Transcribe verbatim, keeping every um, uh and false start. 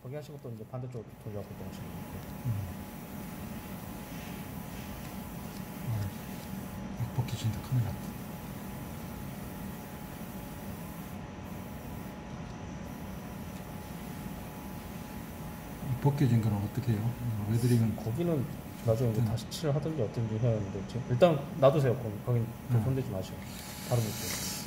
거기 하시고 또 이제 반대쪽으로 돌려갖고 또 하시는 거예요. 음. 아, 막 벗겨진다. 큰일 났다. 벗겨진 거는 어떻게 해요? 웨드링은 거기는 나중에 이제 음. 다시 칠을 하든지 어떤지 해야 하는데 지금 일단 놔두세요. 거기 거긴 음. 손대지 마시고 바로 볼게요.